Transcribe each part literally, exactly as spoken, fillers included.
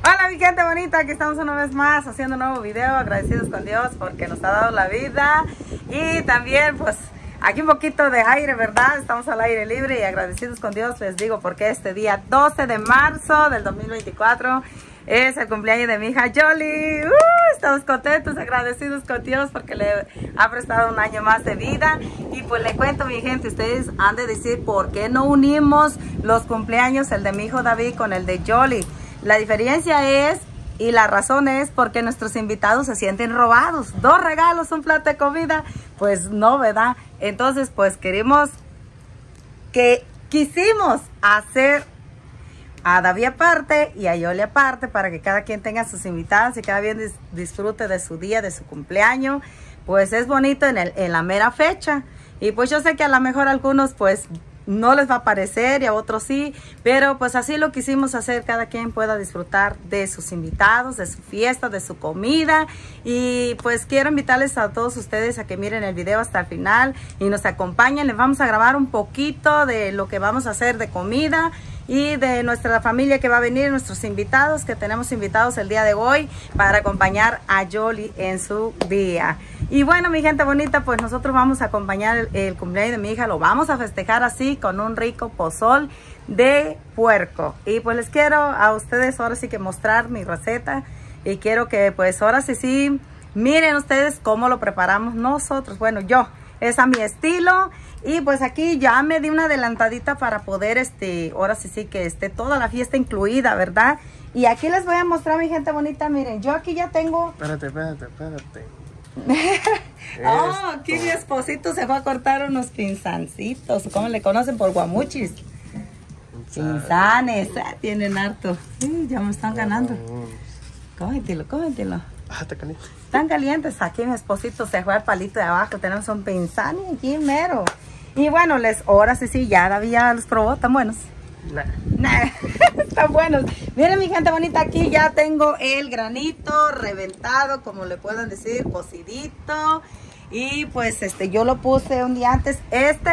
Hola mi gente bonita, aquí estamos una vez más haciendo un nuevo video, agradecidos con Dios porque nos ha dado la vida y también pues aquí un poquito de aire, ¿verdad? Estamos al aire libre y agradecidos con Dios, les digo, porque este día doce de marzo del dos mil veinticuatro es el cumpleaños de mi hija Yoli. Uh, estamos contentos, agradecidos con Dios porque le ha prestado un año más de vida. Y pues le cuento mi gente, ustedes han de decir por qué no unimos los cumpleaños, el de mi hijo David con el de Yoli. La diferencia es, y la razón es porque nuestros invitados se sienten robados. Dos regalos, un plato de comida, pues no, ¿verdad? Entonces, pues queremos, que quisimos hacer a David aparte y a Yoli aparte para que cada quien tenga sus invitados y cada quien dis disfrute de su día, de su cumpleaños. Pues es bonito en, el, en la mera fecha. Y pues yo sé que a lo mejor algunos pues no les va a parecer y a otros sí, pero pues así lo quisimos hacer, cada quien pueda disfrutar de sus invitados, de su fiesta, de su comida. Y pues quiero invitarles a todos ustedes a que miren el video hasta el final y nos acompañen. Les vamos a grabar un poquito de lo que vamos a hacer de comida y de nuestra familia que va a venir, nuestros invitados, que tenemos invitados el día de hoy para acompañar a Yoli en su día. Y bueno, mi gente bonita, pues nosotros vamos a acompañar el, el cumpleaños de mi hija, lo vamos a festejar así con un rico pozol de puerco. Y pues les quiero a ustedes ahora sí que mostrar mi receta y quiero que pues ahora sí sí miren ustedes cómo lo preparamos nosotros. Bueno, yo, es a mi estilo. Y pues aquí ya me di una adelantadita para poder, este, ahora sí sí que esté toda la fiesta incluida, ¿verdad? Y aquí les voy a mostrar, mi gente bonita, miren, yo aquí ya tengo... Espérate, espérate, espérate. Oh, aquí mi esposito se fue a cortar unos pinzancitos, ¿cómo le conocen? Por guamuchis. Pinzanes, ah, tienen harto. Sí, ya me están ganando. Cómetelo, cómetelo. Ah, está caliente. Están calientes. Aquí mi esposito se fue al palito de abajo. Tenemos un pinzani aquí mero. Y bueno, les, ahora sí, sí, ya David ya los probó. ¿Están buenos? Nah. Nah. Están buenos. Miren mi gente bonita, aquí ya tengo el granito reventado, como le puedan decir, cocidito. Y pues este, yo lo puse un día antes. Este,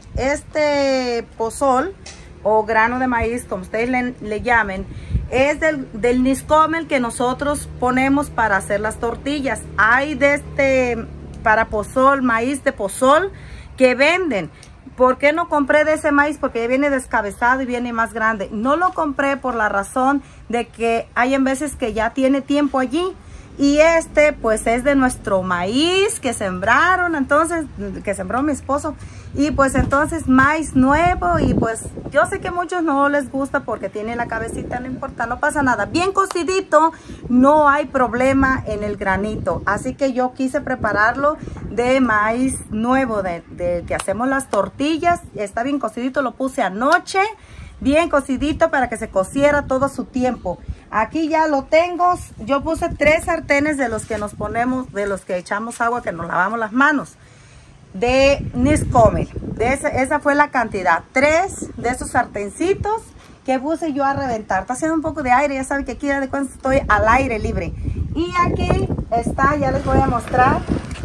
este pozol o grano de maíz, como ustedes le, le llamen, es del, del niscomel que nosotros ponemos para hacer las tortillas. Hay de este, para pozol, maíz de pozol que venden. ¿Por qué no compré de ese maíz? Porque viene descabezado y viene más grande. No lo compré por la razón de que hay en veces que ya tiene tiempo allí. Y este pues es de nuestro maíz que sembraron, entonces, que sembró mi esposo. Y pues entonces maíz nuevo y pues yo sé que a muchos no les gusta porque tiene la cabecita, no importa, no pasa nada. Bien cocidito, no hay problema en el granito. Así que yo quise prepararlo de maíz nuevo, de, de que hacemos las tortillas. Está bien cocidito, lo puse anoche, bien cocidito para que se cociera todo su tiempo. Aquí ya lo tengo, yo puse tres sartenes de los que nos ponemos, de los que echamos agua, que nos lavamos las manos, de niscomel. De esa, esa fue la cantidad, tres de esos sartencitos que puse yo a reventar. Está haciendo un poco de aire, ya saben que aquí de cuando estoy al aire libre. Y aquí está, ya les voy a mostrar,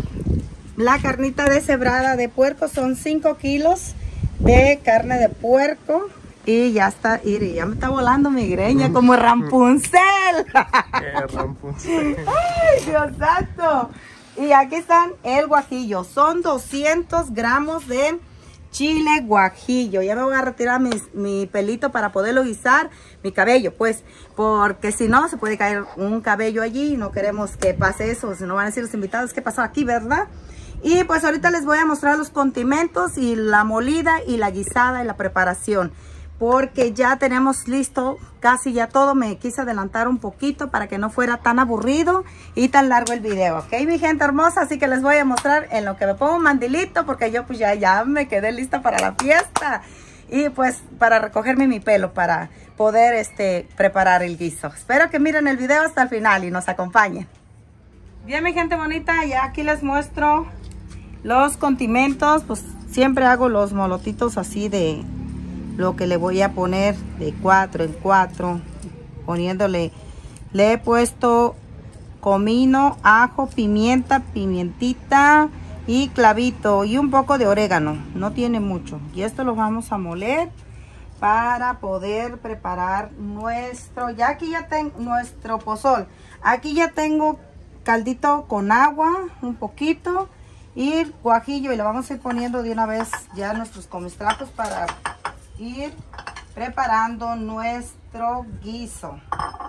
la carnita deshebrada de puerco, son cinco kilos de carne de puerco. Y ya está, y ya me está volando mi greña como Rapunzel. Eh, Rapunzel. Ay, Dios santo. Y aquí están el guajillo. Son doscientos gramos de chile guajillo. Ya me voy a retirar mis, mi pelito para poderlo guisar. Mi cabello, pues. Porque si no, se puede caer un cabello allí. Y no queremos que pase eso. Si no van a decir los invitados, ¿qué pasó aquí, verdad? Y pues ahorita les voy a mostrar los condimentos y la molida y la guisada y la preparación. Porque ya tenemos listo casi ya todo. Me quise adelantar un poquito para que no fuera tan aburrido y tan largo el video, ¿ok, mi gente hermosa? Así que les voy a mostrar en lo que me pongo un mandilito, porque yo pues ya, ya me quedé lista para la fiesta. Y pues para recogerme mi pelo para poder este, preparar el guiso. Espero que miren el video hasta el final y nos acompañen. Bien, mi gente bonita, ya aquí les muestro los condimentos. Pues siempre hago los molotitos así de... lo que le voy a poner de cuatro en cuatro, poniéndole, le he puesto comino, ajo, pimienta, pimientita y clavito y un poco de orégano, no tiene mucho. Y esto lo vamos a moler para poder preparar nuestro, ya aquí ya tengo nuestro pozol. Aquí ya tengo caldito con agua, un poquito, y guajillo, y le vamos a ir poniendo de una vez ya nuestros comistrajos para ir preparando nuestro guiso.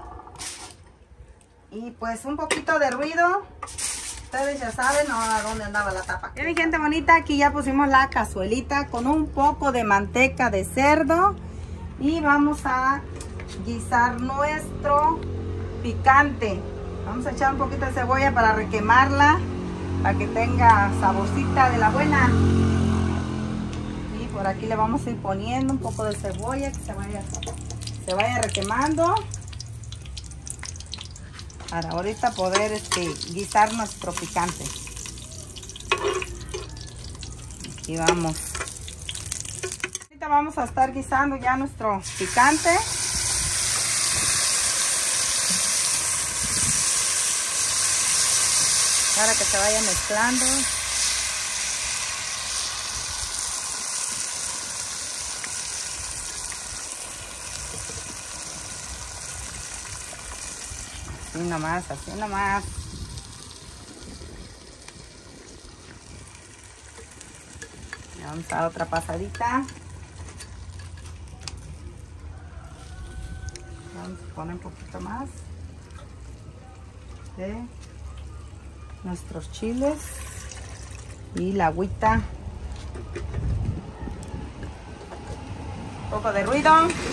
Y pues un poquito de ruido. Ustedes ya saben a dónde andaba la tapa. Bien, mi gente bonita, aquí ya pusimos la cazuelita con un poco de manteca de cerdo. Y vamos a guisar nuestro picante. Vamos a echar un poquito de cebolla para requemarla, para que tenga saborcita de la buena. Y por aquí le vamos a ir poniendo un poco de cebolla que se vaya, se vaya requemando. Para ahorita poder este, guisar nuestro picante. Aquí vamos. Ahorita vamos a estar guisando ya nuestro picante. Para que se vaya mezclando. Así nomás, así nomás. Le vamos a dar otra pasadita. Vamos a poner un poquito más de nuestros chiles y la agüita. Un poco de ruido.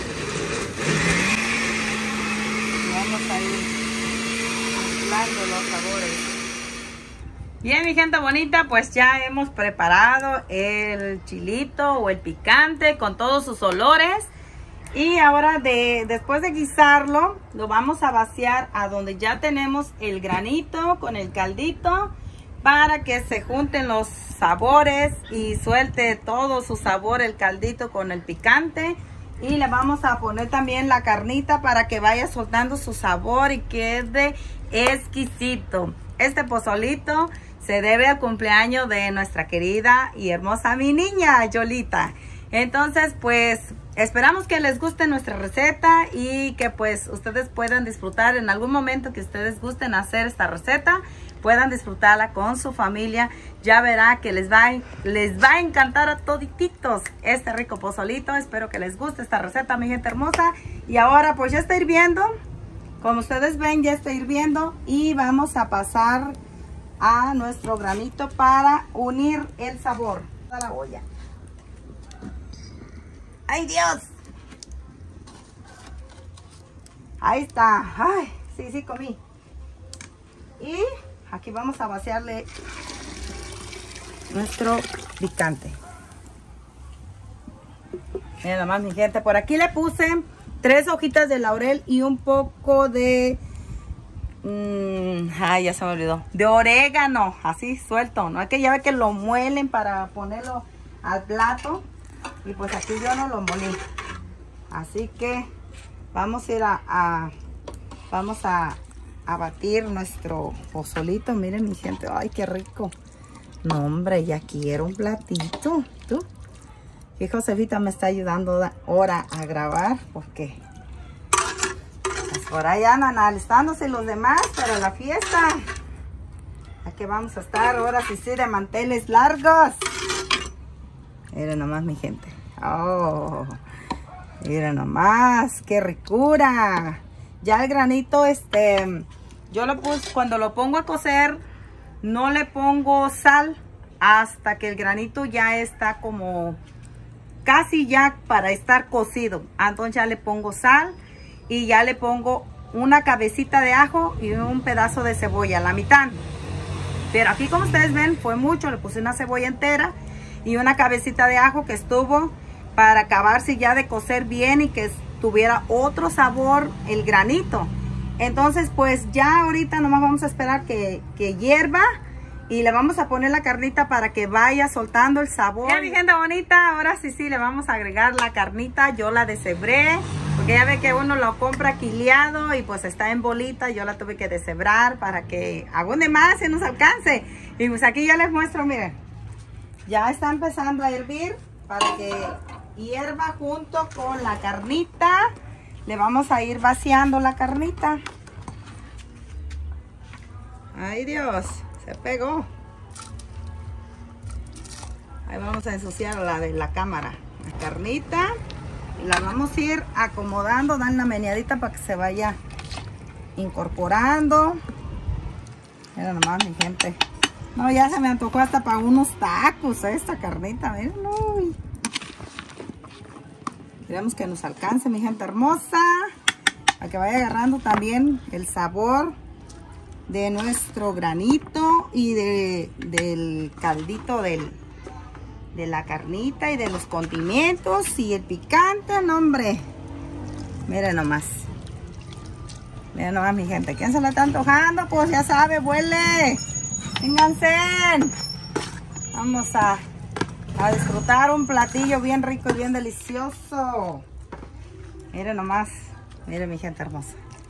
Y vamos a ir los sabores. Bien, mi gente bonita, pues ya hemos preparado el chilito o el picante con todos sus olores. Y ahora de, después de guisarlo, lo vamos a vaciar a donde ya tenemos el granito con el caldito, para que se junten los sabores y suelte todo su sabor el caldito con el picante. Y le vamos a poner también la carnita para que vaya soltando su sabor y quede exquisito. Este pozolito se debe al cumpleaños de nuestra querida y hermosa mi niña Yolita. Entonces pues esperamos que les guste nuestra receta y que pues ustedes puedan disfrutar en algún momento que ustedes gusten hacer esta receta, puedan disfrutarla con su familia. Ya verá que les va, les va a encantar a todititos este rico pozolito. Espero que les guste esta receta, mi gente hermosa. Y ahora pues ya está hirviendo. Como ustedes ven, ya está hirviendo. Y vamos a pasar a nuestro granito para unir el sabor a la olla. ¡Ay, Dios! Ahí está. ¡Ay! Sí, sí, comí. Y aquí vamos a vaciarle nuestro picante. Miren nomás, mi gente. Por aquí le puse tres hojitas de laurel y un poco de... Mmm, ay, ya se me olvidó. De orégano, así suelto. No es que ya ve que lo muelen para ponerlo al plato. Y pues aquí yo no lo molí. Así que vamos a ir a... a vamos a... a batir nuestro pozolito. Miren, mi gente, ay, qué rico. No, hombre, ya quiero un platito. ¿Tú? Y Josefita me está ayudando ahora a grabar porque pues por ahí andan alistándose los demás para la fiesta. Aquí vamos a estar ahora sí, sí, de manteles largos. Miren nomás, mi gente. Oh, miren nomás, qué ricura. Ya el granito, este, yo lo puse, cuando lo pongo a cocer, no le pongo sal hasta que el granito ya está como casi ya para estar cocido. Entonces ya le pongo sal y ya le pongo una cabecita de ajo y un pedazo de cebolla, la mitad. Pero aquí, como ustedes ven, fue mucho. Le puse una cebolla entera y una cabecita de ajo que estuvo para acabarse ya de cocer bien y que tuviera otro sabor el granito. Entonces pues ya ahorita nomás vamos a esperar que, que hierva y le vamos a poner la carnita para que vaya soltando el sabor. Ya, mi gente bonita, ahora sí sí le vamos a agregar la carnita. Yo la deshebré porque ya ve que uno lo compra quileado y pues está en bolita. Yo la tuve que deshebrar para que abunde más y nos alcance. Y pues aquí ya les muestro, miren, ya está empezando a hervir para que hierba junto con la carnita. Le vamos a ir vaciando la carnita. Ay, Dios, se pegó. Ahí vamos a ensuciar la de la cámara. La carnita. Y la vamos a ir acomodando, dan una meneadita para que se vaya incorporando. Mira nomás, mi gente. No, ya se me antojó hasta para unos tacos esta carnita. Miren, uy. Queremos que nos alcance, mi gente hermosa. Para que vaya agarrando también el sabor de nuestro granito y de, del caldito del, de la carnita y de los condimentos y el picante, no hombre. Miren nomás. Miren nomás, mi gente. ¿Quién se la está antojando? Pues ya sabe, huele. Vénganse. Vamos a, a disfrutar un platillo bien rico y bien delicioso. Miren nomás. Miren, mi gente hermosa.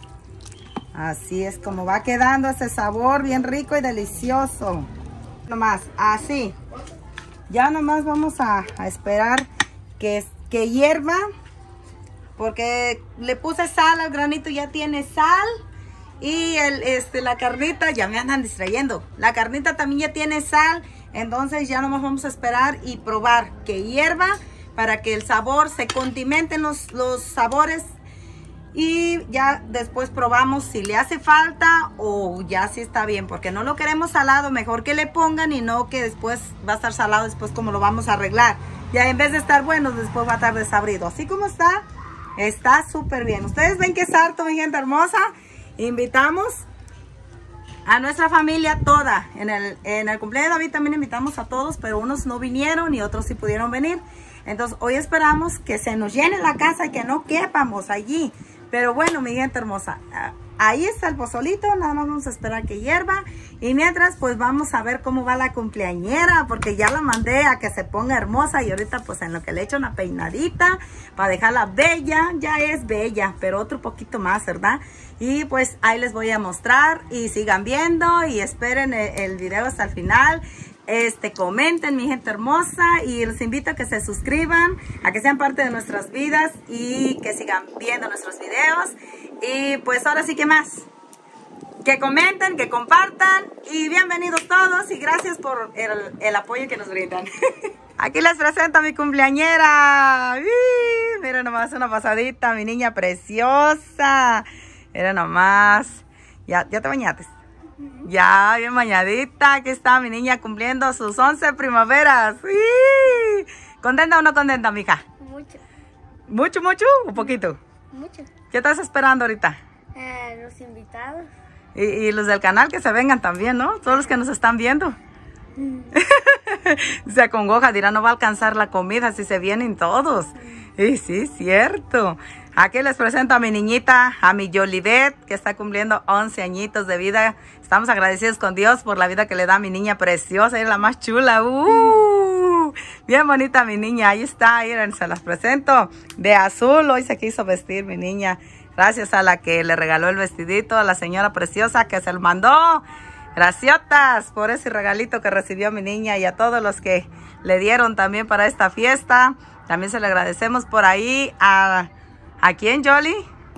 Así es como va quedando ese sabor bien rico y delicioso. Nomás, así. Ya nomás vamos a, a esperar que, que hierva. Porque le puse sal al granito, ya tiene sal. Y el, este, la carnita, ya me andan distrayendo. La carnita también ya tiene sal. Entonces ya nomás vamos a esperar y probar que hierva. Para que el sabor se condimenten los, los sabores. Y ya después probamos si le hace falta o ya si está bien. Porque no lo queremos salado, mejor que le pongan y no que después va a estar salado después como lo vamos a arreglar. Ya en vez de estar bueno, después va a estar desabrido. Así como está, está súper bien. Ustedes ven que es harto, mi gente hermosa. Invitamos a nuestra familia toda. En el, en el cumpleaños de David también invitamos a todos, pero unos no vinieron y otros sí pudieron venir. Entonces hoy esperamos que se nos llene la casa y que no quepamos allí. Pero bueno, mi gente hermosa, ahí está el pozolito, nada más vamos a esperar que hierva. Y mientras, pues vamos a ver cómo va la cumpleañera, porque ya la mandé a que se ponga hermosa. Y ahorita, pues en lo que le echo una peinadita, para dejarla bella, ya es bella, pero otro poquito más, ¿verdad? Y pues ahí les voy a mostrar y sigan viendo y esperen el, el video hasta el final. Este, comenten, mi gente hermosa, y los invito a que se suscriban, a que sean parte de nuestras vidas y que sigan viendo nuestros videos. Y pues ahora sí que más, que comenten, que compartan y bienvenidos todos y gracias por el, el apoyo que nos brindan. Aquí les presento a mi cumpleañera. ¡Uy! Miren nomás, una pasadita, mi niña preciosa. Miren nomás, ya, ya te bañaste. Ya, bien bañadita. Aquí está mi niña cumpliendo sus once primaveras. ¡Sí! ¿Contenta o no contenta, mija? Mucho. ¿Mucho, mucho o poquito? Mucho. ¿Qué estás esperando ahorita? Eh, los invitados. Y, y los del canal que se vengan también, ¿no? Todos los que nos están viendo. Mm. Se acongoja, dirá, no va a alcanzar la comida si se vienen todos. Y sí, cierto. Aquí les presento a mi niñita, a mi Yolivet, que está cumpliendo once añitos de vida. Estamos agradecidos con Dios por la vida que le da a mi niña preciosa. Es la más chula. Uh, bien bonita mi niña. Ahí está, miren, se las presento. De azul, hoy se quiso vestir mi niña. Gracias a la que le regaló el vestidito, a la señora preciosa que se lo mandó. Graciotas por ese regalito que recibió mi niña y a todos los que le dieron también para esta fiesta. También se le agradecemos por ahí a... ¿A quién, Yoli?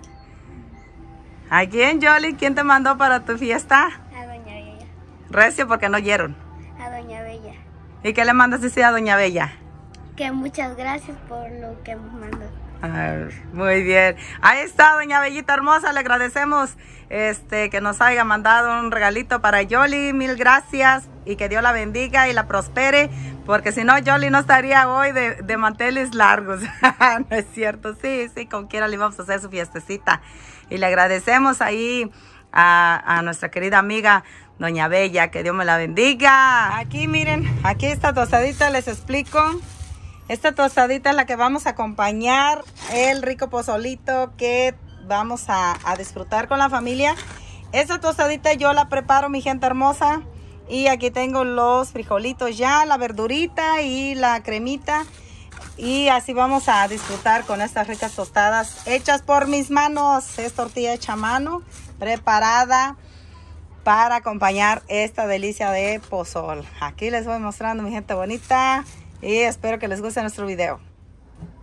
¿A quién, Yoli? ¿Quién te mandó para tu fiesta? A Doña Bella. Recio porque no oyeron. A Doña Bella. ¿Y qué le mandas decir a Doña Bella? Que muchas gracias por lo que me mandó. Ah, muy bien. Ahí está, Doña Bellita hermosa. Le agradecemos este, que nos haya mandado un regalito para Yoli. Mil gracias y que Dios la bendiga y la prospere. Porque si no, Yoli no estaría hoy de, de manteles largos. No es cierto. Sí, sí, con quiera le vamos a hacer su fiestecita. Y le agradecemos ahí a, a nuestra querida amiga Doña Bella. Que Dios me la bendiga. Aquí, miren, aquí esta tostadita les explico. Esta tostadita es la que vamos a acompañar el rico pozolito que vamos a, a disfrutar con la familia. Esta tostadita yo la preparo, mi gente hermosa. Y aquí tengo los frijolitos ya, la verdurita y la cremita. Y así vamos a disfrutar con estas ricas tostadas hechas por mis manos. Es tortilla hecha a mano, preparada para acompañar esta delicia de pozol. Aquí les voy mostrando, mi gente bonita. Y espero que les guste nuestro video.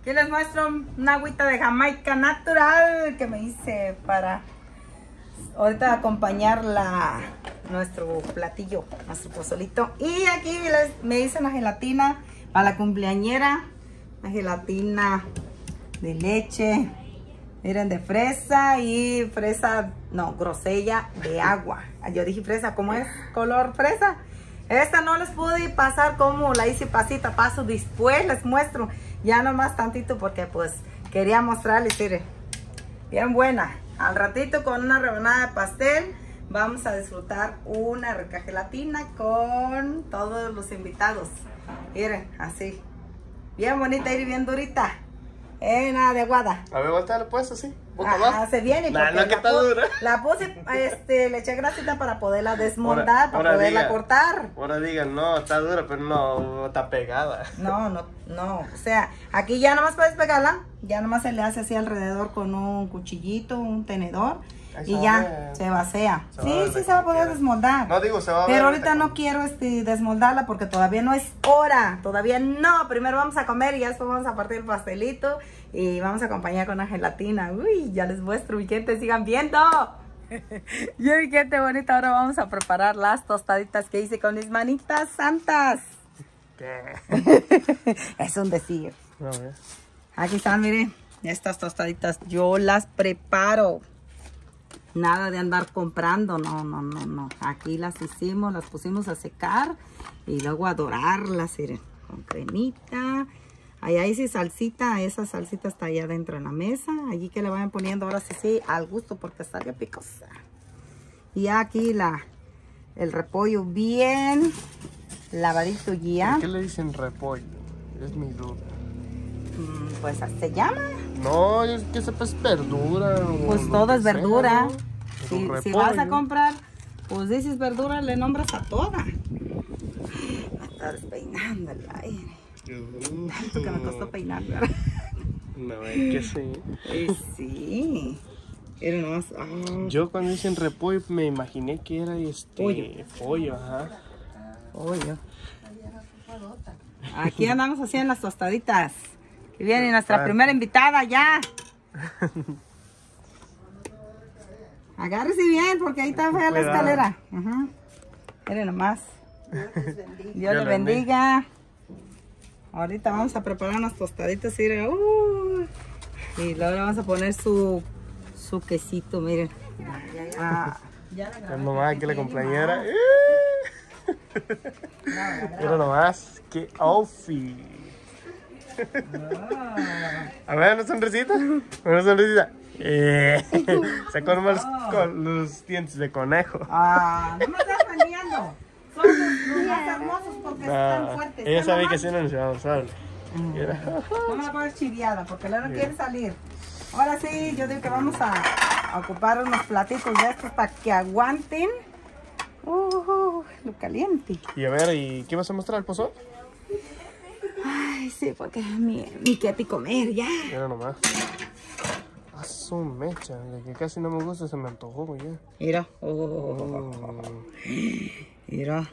Aquí les muestro una agüita de Jamaica natural que me hice para ahorita acompañar la, nuestro platillo, nuestro pozolito. Y aquí les, me hice una gelatina para la cumpleañera. Una gelatina de leche. Miren, de fresa y fresa, no, grosella de agua. Yo dije fresa, ¿cómo es color fresa? Esta no les pude pasar como la hice pasita a paso. Después les muestro. Ya nomás tantito porque pues quería mostrarles, miren, bien buena. Al ratito con una rebanada de pastel vamos a disfrutar una rica gelatina con todos los invitados. Miren, así, bien bonita y bien durita. Eh, nada de aguada. A ver, volteale pues así, boca Ah, abajo. se viene Nah, porque no, que la, está pu- dura. la puse, este, le eché grasita para poderla desmontar, Ahora- para ahora poderla diga. cortar. Ahora digan, no, está dura, pero no, está pegada. No, no, no, o sea, aquí ya nomás puedes pegarla, ya nomás se le hace así alrededor con un cuchillito, un tenedor Ahí se y va a ya ver. se vacía. Se va a Sí, ver sí de se va a como poder quiera. desmoldar. No, digo, se va a ver Pero ahorita ahorita no como- quiero este, desmoldarla porque todavía no es hora, todavía no. Primero vamos a comer y ya después vamos a partir el pastelito y vamos a acompañar con una gelatina. Uy, ya les muestro, mi gente, sigan viendo. Y mi gente bonita, ahora vamos a preparar las tostaditas que hice con mis manitas santas. ¿Qué? Es un decir. A ver. Aquí están, miren, estas tostaditas yo las preparo. Nada de andar comprando, no, no, no, no. Aquí las hicimos, las pusimos a secar y luego a dorarlas, miren, con cremita. Allá hice salsita, esa salsita está allá adentro en la mesa. Allí que le vayan poniendo ahora sí, sí, al gusto porque está bien picosa. Y aquí la, el repollo bien lavadito ya. ¿Por qué le dicen repollo? Es mi duda. Mm, Pues así se llama. No, es que sepa es verdura. o Pues lo todo que es sea, verdura. ¿no? Si, Pero si repollo. vas a comprar, pues dices verdura, le nombras a toda. Me está despeinando el aire. Tanto que me costó peinar, ¿verdad? No, es que sí. Eh, sí. Era nomás. ah, Yo cuando dicen repollo me imaginé que era este Pollo. pollo, ajá. pollo. Aquí andamos haciendo las tostaditas. Que viene nuestra Ah. primera invitada ya. Agárrese bien porque ahí está fea la Cuidado. escalera. Ajá. Miren nomás. Dios le bendiga. Ahorita vamos a preparar unas tostaditas. Miren. Uh, y luego le vamos a poner su, su quesito, miren. Ah, ya la grabé. Es nomás que la Tiene compañera. más. Mira nomás, qué outfit. Ah. A ver, una sonrisita. Una sonrisita. Eh, sacó nomás los, con los dientes de conejo. Ah, no me estás vendiendo. Son los, los más hermosos porque están No, fuertes. ella Están sabe que nomás- si no nos vamos a hablar. Mira. No me la pones chiviada porque luego no quiere salir. Ahora sí, yo digo que vamos a, a ocupar unos platitos de estos para que aguanten. Uh, lo caliente. Y a ver, ¿y qué vas a mostrar, el pozol? Ay, sí, porque mi, mi quieti comer ya. Mira nomás. A su mecha, de que casi no me gusta, se me antojó ya. Mira. Oh, Mm. mira.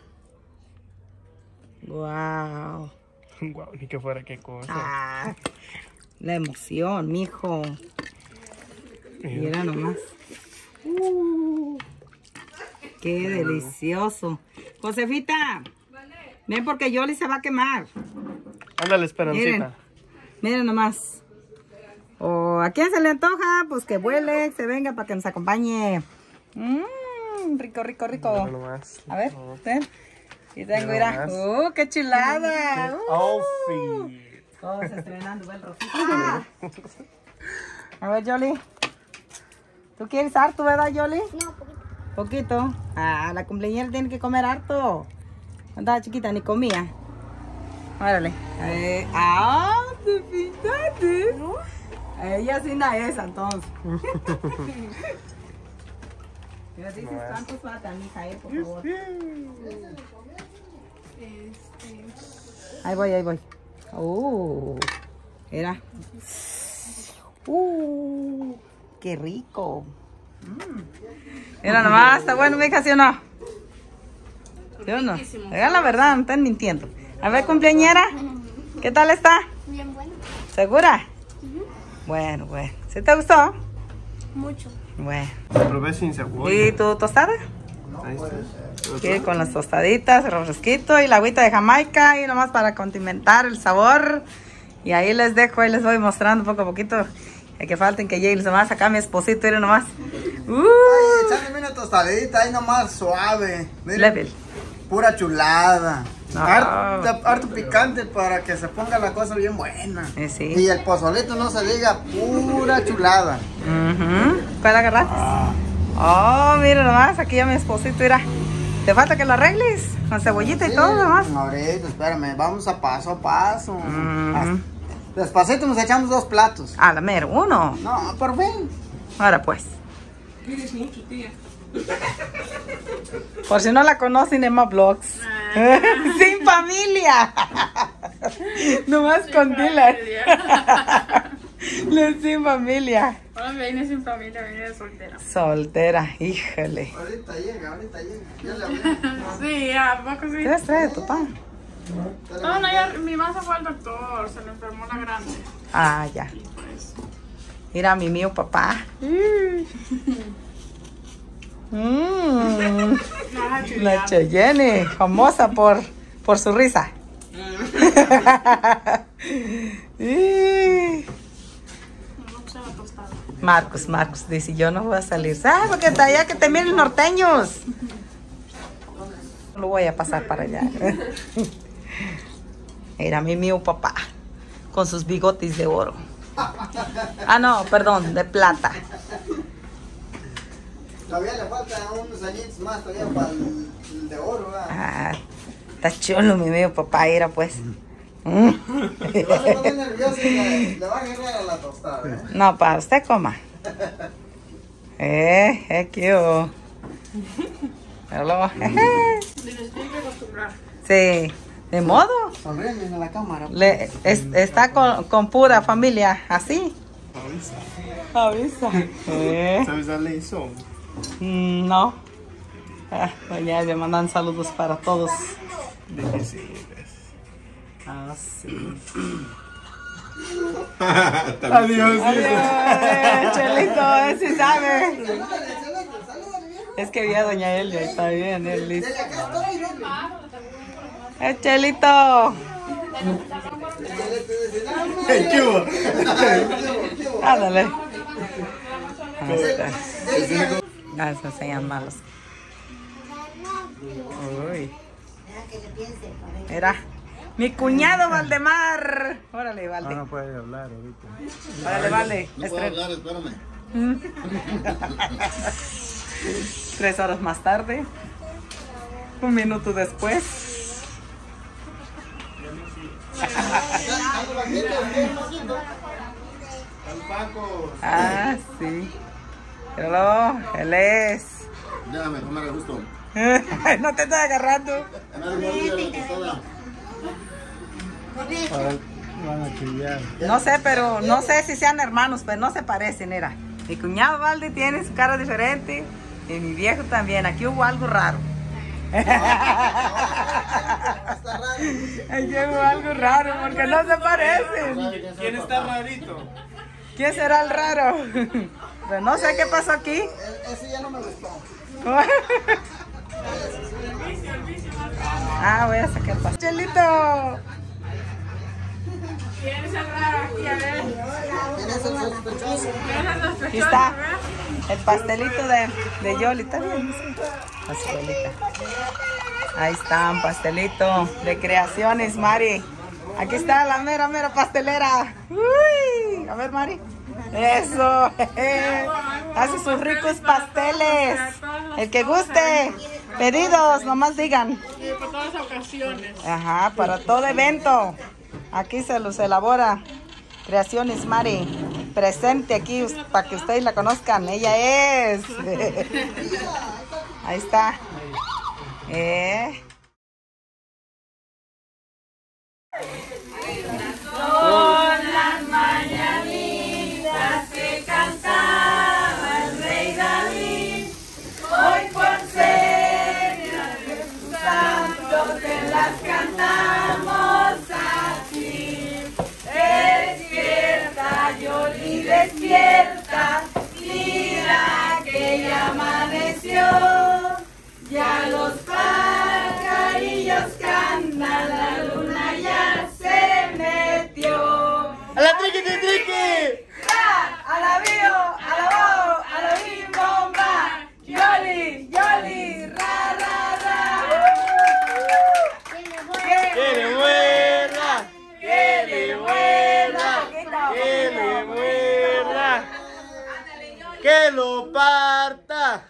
Wow. Guau, ni que fuera qué cosa. Ah, la emoción, mijo. Mira nomás. Uh, qué delicioso. Josefita, ven porque Yoli se va a quemar. Ándale, Esperancita. Miren, miren nomás. O a quién se le antoja, pues que vuele, se venga para que nos acompañe. Mmm, rico, rico, rico. Mira nomás. A ver, ven. Y tengo, Mira mira. nomás. ¡Uh, qué chulada! Uh. Outfit. Todos estrenando, buen rosita. A ver, Yoli. ¿Tú quieres harto, verdad, Yoli? No, poquito. Poquito. Ah, la cumpleañera tiene que comer harto. Cuando estaba chiquita ni comía. Órale. Eh, ah, te fijaste. Ella sí no es, entonces. Pero dices cuántos faltan, mija, eh, por favor. Ahí voy, ahí voy. Uh, mira. Uh, qué rico. Mm. Mira nomás, está bueno, mija, ¿sí o no? ¿Sí o no? Digan la verdad, no están mintiendo. A ver, cumpleañera, ¿qué tal está? Bien bueno. ¿Sí? ¿Segura? Uh-huh. Bueno, bueno. ¿Sí te gustó? Mucho. Bueno. Lo probé sin cebolla. ¿Y tu tostada? Ahí está. Aquí con las tostaditas, el refresquito y la agüita de Jamaica y nomás para condimentar el sabor. Y ahí les dejo, ahí les voy mostrando poco a poquito. Hay que falten que llegue los demás. Acá mi esposito, miren nomás. Uh. Ay, echarle una tostadita ahí nomás suave. Miren, Level. pura chulada. No. Harto, harto picante para que se ponga la cosa bien buena. Eh, sí. Y el pozolito no se diga, pura chulada. Uh-huh. ¿Cuál agarraste? Oh, mira nomás, aquí ya mi esposito, mira. Te falta que lo arregles con cebollita Sí, y todo nomás. ahorita, espérame, vamos a paso a paso. Uh-huh. Despacito nos echamos dos platos. A la mera, uno. No, por fin. Ahora pues. Por si no la conocen, Emma Vlogs. Sin familia. Nomás con Dylan. Sin familia. Ahora me vine sin familia, me vine de soltera. Soltera, híjole. Ahorita llega, ahorita llega. Ya le hablé. Sí, ya, poco sí. ¿Qué les trae de tu pan? No, no, ya, mi mamá se fue al doctor, se le enfermó la grande. Ah, ya. Y pues, Mira, mi mío papá. Mm. La Cheyenne, famosa por, por su risa. Y- no puse la tostada. Marcos, Marcos dice, yo no voy a salir. ¿Sabes? Porque hasta allá que te miren norteños. Lo voy a pasar para allá. Era mi mío papá, con sus bigotes de oro. Ah, no, perdón, de plata. Todavía le faltan unos añitos más todavía para el, el de oro, ¿verdad? Ah, está chulo mi mío papá, era pues. Se va a poner nervioso y le, le va a agarrar a la tostada, ¿eh? No, para usted coma. Eh, eh, qué hubo. Hello. Diles, tienen que acostumbrar. Sí, de modo. Sonríen en la cámara. Le, es- está con, con pura familia, así. Avisa. Avisa. Eh, ¿Sabes darle eso? mm, no. Ah, doña Elvia, mandan saludos para todos. De que sí. Ah, sí. Adiós. Adiós, Chelito, él sí sabe. Es que vi a doña Elvia, está bien, él listo. Eh, Chelito. ¿Qué hubo? Ándale. Ahí está. Ah, esos sean malos. Uy. Mira. Mi cuñado Valdemar. Órale, Valde. No puede hablar ahorita. Órale, Valde. No puedo hablar, espérame. Tres horas más tarde. Un minuto después. Ah, sí. Pero él es. Déjame comer a gusto. No te estoy agarrando. Van a chillar. No sé, pero no sé si sean hermanos, pero no se parecen, era. Mi cuñado Valde tiene su cara diferente y mi viejo también. Aquí hubo algo raro. Aquí hubo algo raro porque no se parecen. ¿Quién está rarito? ¿Quién será el raro? Pero no sé qué pasó aquí. Ese ya no me gustó. Ah, voy a sacar el pastelito. ¿Quién es el raro aquí? A ver. ¿Quién es el sospechoso? ¿Quién es el sospechoso? Aquí está A ver. el pastelito de, de Yoli. Está bien, sí. La abuelita. Ahí está un pastelito de creaciones, Mari. Aquí está la mera, mera pastelera. Uy, a ver, Mari. Eso. Hace sus ricos pasteles. El que guste. Pedidos, nomás digan. Sí, para todas las ocasiones. Ajá, para todo evento. Aquí se los elabora. Creaciones Mari. Presente aquí us- para que ustedes la conozcan. Ella es. Ahí está. Eh. Son las mañanitas que cantaba el rey David. Hoy por ser santos te las cantamos así. Es que despierta, mira que ya amaneció, ya los pajarillos cantan, la luna ya se metió. ¡A la triqui, triqui, triqui! ¡A la bio, a la bo, a la bim, bomba! ¡Yoli, yoli, ra, ra, ra! ¡Que le muerda! ¡Que le muerda! ¡Que le muerda! ¡Que lo parta!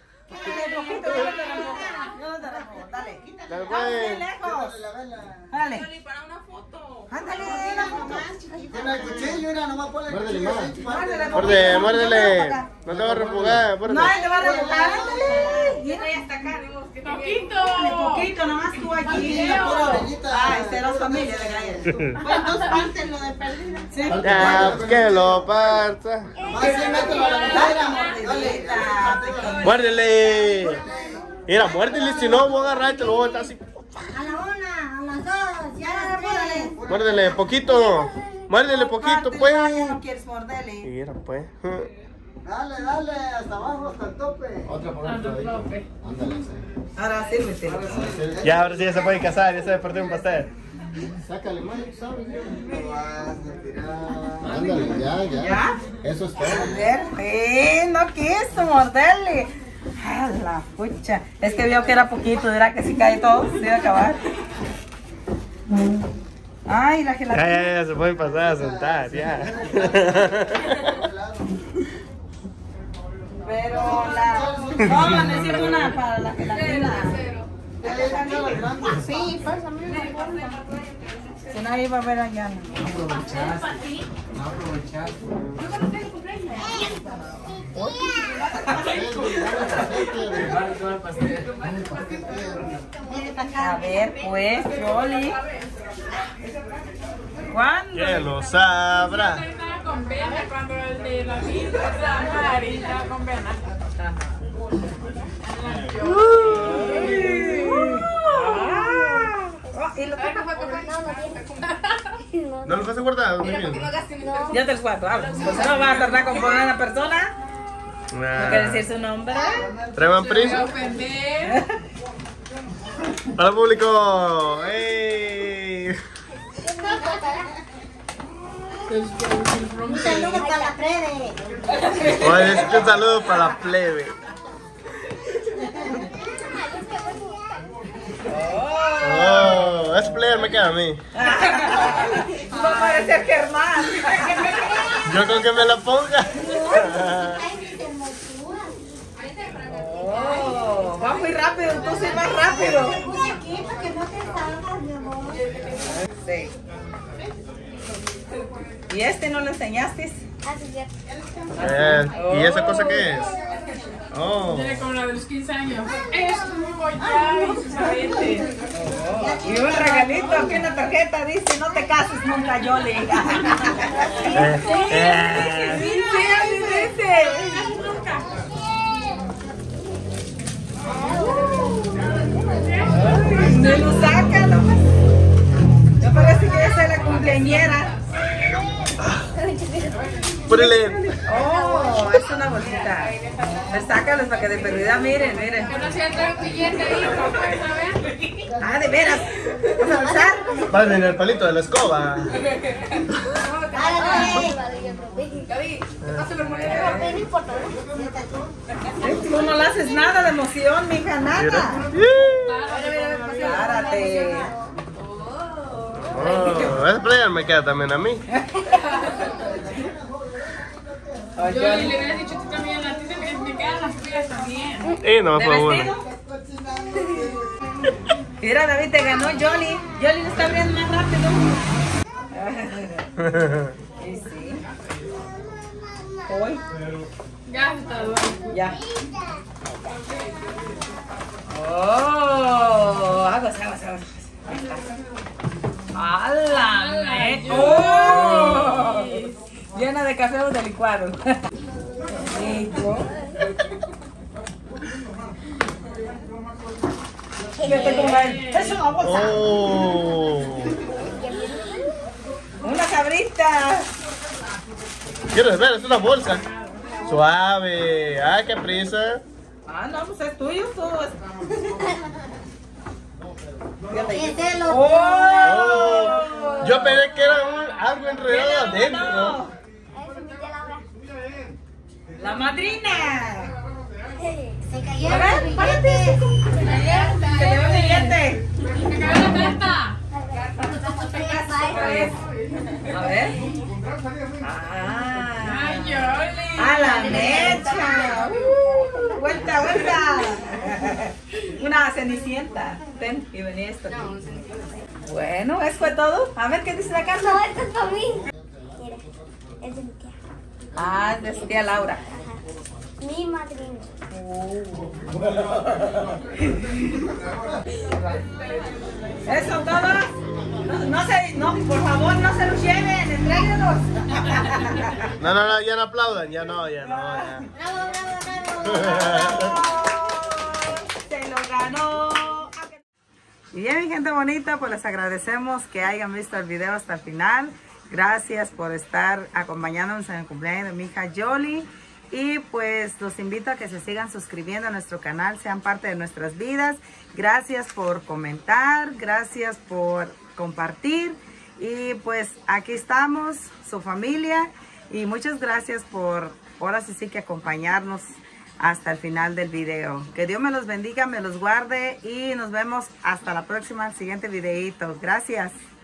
Dale. Dale, Vamos pues. bien lejos. Dale. Para una foto. Ándale, la foto. Tiene el cuchillo, mira, nomás ponle el cuchillo. así, Muérdele, Muérdele, poquito. muérdele. No te va a refugar, No, muérdele. él te va a rebujar. Ándale. Mira, ya está acá. Poquito. Dale, poquito, nomás tú aquí. Una pura orillita. Ay, serás familia de Gael. Pues dos partes lo de perdida. Sí. Ya, que lo parta. Más sí, mételo a la Dale, mitad. mordidita. Muérdele. Mira, muérdele, si no voy a agarrar y te lo voy a estar así. A la una, a las dos, ya a las tres. Muérdele, poquito. Muérdele poquito, pues. No quieres morderle. Mira, pues. Dale, dale, hasta abajo, hasta el tope. Otra por Tope. Ándale, sí. Ahora sírvete. Ya, ahora sí ya se puede casar, ya se puede partir un pastel. Sácale, man, ¿sabes? Lo vas a tirar. Ándale, ya, ya. ¿Ya? Eso es todo. Eh, no quiso morderle. A la pucha. Es que vio que era poquito, dirá que si cae todo, se iba a acabar. Ay, la Ya, gelatina. ya, ya, se pueden pasar a sentar, ya. Pero la. No, necesito una para la gelatina. Sí, pues a mí me importa. Si no, iba a ver allá. A ver, pues, Yoli. ¿Cuándo? Que lo sabrá. Estaba con pena cuando el de la vida estaba amarilla con pena. Oh, y lo toca. ¿No lo vas a guardar? ¿Dónde viene? Ya te los guardo, habla. Pues no va a tardar con poner a una persona. No quiere decir su nombre. Treman Prince. Ofender. Para el público. ¡Ey! Un saludo para la plebe. Oye, es que un saludo para la plebe. Oh, ese player me queda a mí. Va a parecer Germán. Yo con que me la ponga. Oh, va muy rápido, tú sí más rápido. Aquí para que no te salgas, mi amor. Sí. ¿Y este no lo enseñaste? Así que. Eh, ¿Y esa cosa qué es? Oh. Tiene como la de los quince años. Es un collar y sus aretes. Y un regalito, aquí una tarjeta dice, no te cases nunca, Yoli. Eh, eh. Sí, sí, así dice. Me lo saca nomás. Me parece que esa es la cumpleañera. Ponele. Oh, es una bolsita. Pues sácalos para que de perdida miren, miren. Pero si entra un billete ahí, ¿no puedes saber? Ah, de veras. ¿Vas a usar? Va en el palito de la escoba. No importa, Tú no le haces nada de emoción, mija, nada. Párate. Oh, ese player me queda también a mí. Yo le hubiera dicho a ti también, a ti te- me quedan las tuyas también. Y no ¿De fue uno. vestido? Mira, David te ganó Yoli. Yoli lo está abriendo más rápido. Sí, sí. Hoy. Ya está bueno. Ya. Oh, aguas, aguas, aguas. ¡Hala! me- ¡Oh! Llena de café o de licuado. Rico. Vete con él. Es una bolsa. Oh. Una cabrita. Quiero ver, es una bolsa. Suave. Ah, qué prisa. Ah, no, pues es tuyo, todo es... Ese lo ¡Oh! Oh, yo pensé que era un, algo enredado adentro. No. Ese es mi tía Laura. La madrina. Se cayó A ver, el párate. billete. Se te ve un billete. Me cayó la carta. A ver. Ah. Ay, Yoli. A la mecha. Uh, vuelta, vuelta. Una cenicienta. Ten, y venía esto. Bueno, ¿eso fue todo? A ver, ¿qué dice la carta? No, esto es para mí. Mira, es de mi tía. Ah, de su tía Laura. Ajá. Mi madrina. ¿Eso todo? No, no se, no, por favor, no se los lleven, entréguenlos. No, no, no, ya no aplaudan. Ya no, ya no. Ya. Bravo, bravo, bravo. Se lo ganó. Y bien, mi gente bonita, pues les agradecemos que hayan visto el video hasta el final. Gracias por estar acompañándonos en el cumpleaños de mi hija Yoli. Y pues los invito a que se sigan suscribiendo a nuestro canal, sean parte de nuestras vidas. Gracias por comentar, gracias por compartir. Y pues aquí estamos, su familia. Y muchas gracias por ahora sí, sí que acompañarnos hasta el final del video. Que Dios me los bendiga, me los guarde y nos vemos hasta la próxima, el siguiente videito. Gracias.